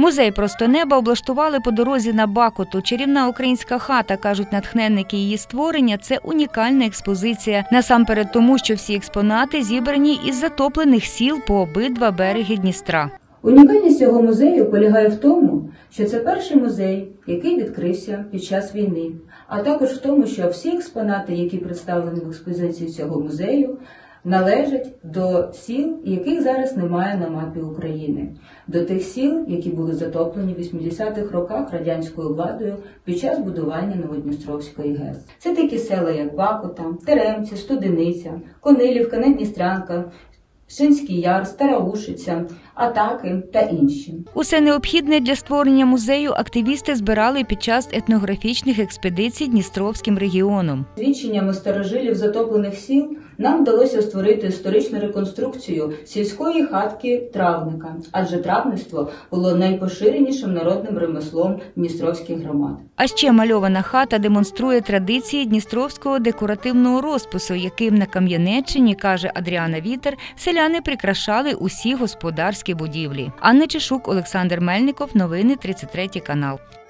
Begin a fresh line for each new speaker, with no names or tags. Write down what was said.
Музей «Просто неба» облаштували по дорозі на Бакуту. Чарівна українська хата, кажуть натхненники її створення, це унікальна експозиція. Насамперед тому, що всі експонати зібрані із затоплених сіл по обидва береги Дністра.
Унікальність цього музею полягає в тому, що це перший музей, який відкрився під час війни, а також в тому, що всі експонати, які представлені в експозиції цього музею, належать до сіл, яких зараз немає на мапі України, до тих сіл, які були затоплені в 80-х роках радянською владою під час будування Новодністровської ГЕС. Це такі села, як Бакута, Теремці, Студениця, Конилівка, Надністрянка, Шинський Яр, Староушиця, Атаки та інші.
Усе необхідне для створення музею активісти збирали під час етнографічних експедицій Дністровським регіоном.
Свідченнями старожилів затоплених сіл нам вдалося створити історичну реконструкцію сільської хатки травника, адже травництво було найпоширенішим народним ремеслом дністровських громад.
А ще мальована хата демонструє традиції дністровського декоративного розпису, яким на Кам'янеччині, каже Адріана Вітер, селяни прикрашали усі господарські будівлі. Анна Чешук, Олександр Мельников, новини 33 канал.